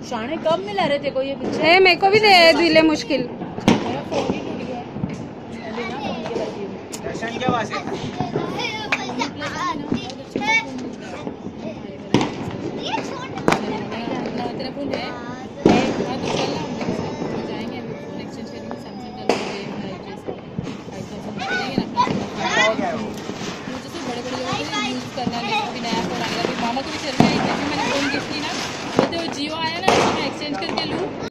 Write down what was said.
शाने कब मिला रहे थे को ये पीछे? मेरे को भी दे दिले मुश्किल। मेरा फोन ही टूट गया। बिना फोन के बैठी हूँ। दर्शन क्या बात है? तेरा फोन है? हाँ तो चल ना हम लोग जाएंगे अभी फोन एक्सचेंज करेंगे सैमसंग का लोगे 5000 मुझे तो बड़े बड़े लोगों को यूज़ करना है अभी नया फोन आएगा अभी मामा को भी चल रहा है मैंने फोन गिफ्ट की ना बोलते वो जियो आया ना मैं एक्सचेंज करके लूँ।